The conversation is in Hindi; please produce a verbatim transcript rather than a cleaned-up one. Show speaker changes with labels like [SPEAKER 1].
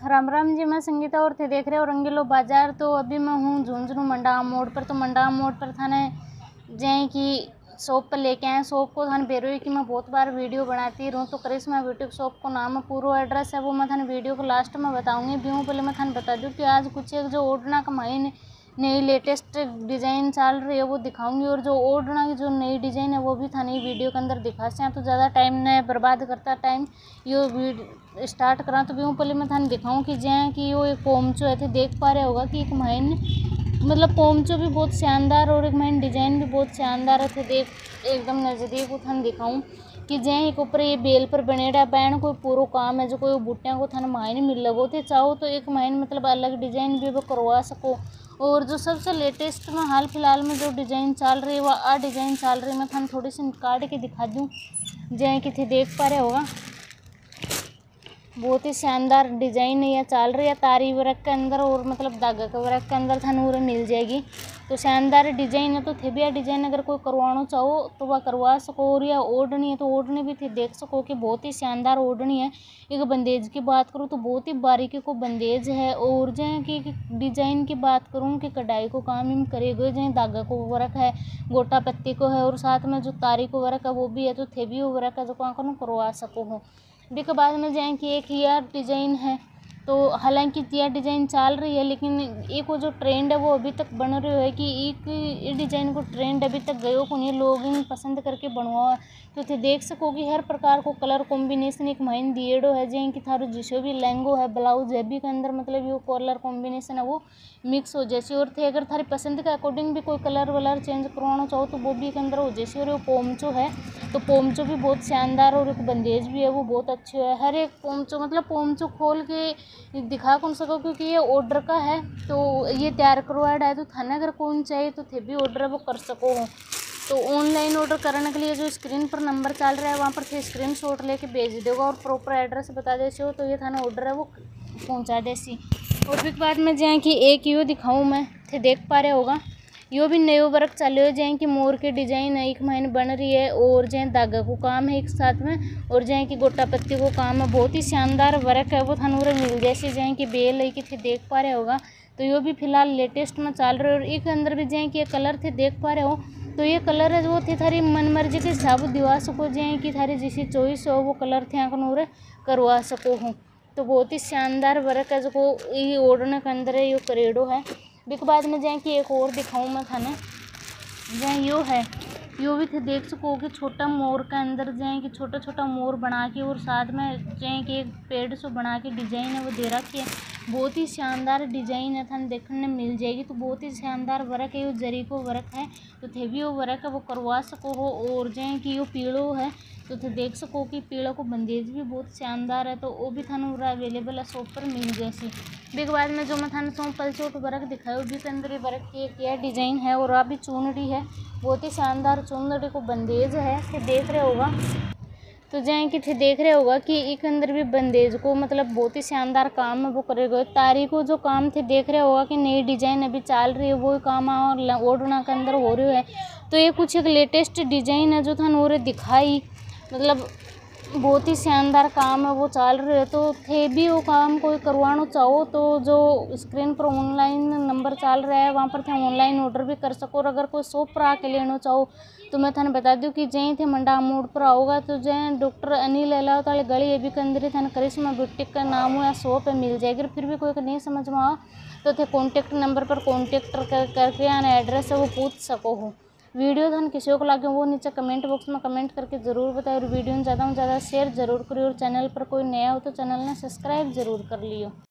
[SPEAKER 1] राम राम जी, मैं संगीता और थे देख रहे हो रंगीलो बाजार। तो अभी मैं हूँ झुंझुनू मंडा मोड़ पर। तो मंडा मोड़ पर थाने जैं की शॉप पर लेके आए। शॉप को थाने बेरोई की मैं बहुत बार वीडियो बनाती रहूँ। तो करिश्मा ब्यूटी शॉप को नाम है, पूरा एड्रेस है वो मैं थाने वीडियो को लास्ट में बताऊँगी। भी हूँ पहले मैं थाने बता दूँ कि आज कुछ एक जो ओढ़ना का महीने नई लेटेस्ट डिज़ाइन चल रही है वो दिखाऊंगी। और जो ओढ़ना की जो नई डिज़ाइन है वो भी थाने वीडियो के अंदर दिखाते हैं। तो ज़्यादा टाइम न बर्बाद करता टाइम यो वीडियो स्टार्ट करा। तो भी हूँ पहले मैं थाने दिखाऊँ कि जैं कि यो एक पोमचो है। थे देख पा रहे होगा कि एक महीने मतलब पोमचो भी बहुत शानदार और एक महीने डिज़ाइन भी बहुत शानदार है। थे देख एकदम नज़दीक को थाने दिखाऊँ कि जैं एक ऊपर ये बेल पर बनेड़ा बैन कोई पूरा काम है जो कोई बूटियाँ को थाने मायने मिल लगो थे चाहो तो एक महीने मतलब अलग डिज़ाइन भी वो करवा सको। और जो सबसे लेटेस्ट में हाल फिलहाल में जो डिज़ाइन चल रही है वह आ डिज़ाइन चल रही है। मैं थाने थोड़ी सी काट के दिखा दूँ जैं कि थे देख पा रहे होगा बहुत ही शानदार डिज़ाइन है। यह चल रही है तारी वर्क के अंदर और मतलब धागा के वर्क के अंदर थानू उरे मिल जाएगी। तो शानदार डिज़ाइन है। तो थे भी डिज़ाइन अगर कोई करवाना चाहो तो वह करवा सको। और या ओढ़नी है तो ओढ़नी भी थे देख सको कि बहुत ही शानदार ओढ़नी है। एक बंदेज की बात करूँ तो बहुत ही बारीकी को बंदेज है। और जो कि डिज़ाइन की बात करूँ कि कढ़ाई को काम इन करे गए जो धागा को वर्क है, गोटा पत्ती को है और साथ में जो तारी को वर्क है वो भी है। तो थे भी वो वर्क है जो कहाँ करवा सको हो। भी के बाद में जाए कि एक यह डिज़ाइन है। तो हालांकि यह डिज़ाइन चल रही है लेकिन एक वो जो ट्रेंड है वो अभी तक बन रही है कि एक ये डिज़ाइन को ट्रेंड अभी तक गयो को नहीं लोग इन पसंद करके बनवा। तो थे देख सको कि हर प्रकार को कलर कॉम्बिनेशन एक महीन दिएड़ो है जैन कि थारो जिसो भी लहंगो है ब्लाउज है भी के अंदर मतलब ये कलर कॉम्बिनेशन है वो मिक्स हो जैसे। और थे अगर थारी पसंद के अकॉर्डिंग भी कोई कलर वलर चेंज करवाना चाहो तो वो भी के अंदर हो जैसे। और वो पोमचो है तो पोमचो भी बहुत शानदार और एक बंदेज भी है वो बहुत अच्छे है। हर एक पोमचो मतलब पोमचो खोल के दिखा कौन सको क्योंकि ये ऑर्डर का है तो ये तैयार करवाया है। तो थाने अगर कौन चाहिए तो थे भी ऑर्डर है वो कर सको हो। तो ऑनलाइन ऑर्डर करने के लिए जो स्क्रीन पर नंबर चल रहा है वहाँ पर थे स्क्रीन शॉट लेके भेज देगा और प्रॉपर एड्रेस बता देसी हो तो ये थाने ऑर्डर है वो पहुँचा देसी। और फिर बाद में जाए कि एक यो दिखाऊँ मैं थे देख पा रहे होगा यो भी नयो वर्क चल रहा है जैन की मोर के डिज़ाइन एक महीने बन रही है। और जैन धागा को काम है एक साथ में और जैन की गोटा पत्ती को काम है बहुत ही शानदार वर्क है वो थानूरे मिल जैसे जैन की बेल है कि थे देख पा रहे होगा। तो यो भी फिलहाल लेटेस्ट में चल रहे है। और एक अंदर भी जैन की ये कलर थे देख पा रहे हो तो ये कलर है वो थे थारी मन मर्जी के हिसाब दिवा सको जैन की थारी जिसी चॉइस हो वो कलर थे आंखनूरे करवा सको हो। तो बहुत ही शानदार वर्क है जो ये ओढ़ने के अंदर है यो करेडो है। बिक बाद में जाए कि एक और दिखाऊँ मैं थाने जहाँ यो है यो भी थे देख सको कि छोटा मोर के अंदर जाए कि छोटा छोटा मोर बना के और साथ में जाए कि एक पेड़ से बना के डिज़ाइन है वो दे रखी है। बहुत ही शानदार डिज़ाइन है थाने देखने मिल जाएगी। तो बहुत ही शानदार वर्क है यो जरी को वर्क है तो थे भी वो वर्क है वो करवा सको हो। और जाए कि यो पीड़ो है तो थे देख सको कि पीड़ो को बंदेज भी बहुत शानदार है तो वो भी थाने पूरा अवेलेबल है शॉप पर मिल जैसी। बिग बाद में जो मैं थाने सौ पलचोट वर्क दिखाया भी के अंदर ये वर्क की एक यह डिज़ाइन है। और अभी चुनरी है बहुत ही शानदार चुनरी को बंदेज है थे देख रहे होगा। तो जैन कि थे देख रहे होगा कि एक अंदर भी बंदेज को मतलब बहुत ही शानदार काम है वो करेगा। तारी को जो काम थे देख रहे होगा कि नई डिज़ाइन अभी चल रही है वो काम और ओढ़ना के अंदर हो रही है। तो ये कुछ एक लेटेस्ट डिज़ाइन है जो थाने और दिखाई मतलब बहुत ही शानदार काम है वो चल रहे है। तो थे भी वो काम कोई करवाना चाहो तो जो स्क्रीन पर ऑनलाइन नंबर चल रहा है वहाँ पर थे ऑनलाइन ऑर्डर भी कर सको। और अगर कोई शॉप पर आके लेना चाहो तो मैं थाने बता दूँ कि जैन थे मंडा मोड़ पर आओगा तो जैन डॉक्टर अनिल अलावत वाले गली ये भी के अंदर थाने करिश्मा बुटीक का नाम हो या शॉप है मिल जाएगी। फिर भी कोई नहीं समझ में आओ तो थे कॉन्टेक्ट नंबर पर कॉन्टेक्ट कर करके आना एड्रेस है वो पूछ सको हो। वीडियो धन किसी को लगे वो नीचे कमेंट बॉक्स में कमेंट करके ज़रूर बताए। और वीडियो ज़्यादा से ज़्यादा शेयर जरूर करिए। और चैनल पर कोई नया हो तो चैनल ने सब्सक्राइब जरूर कर लियो।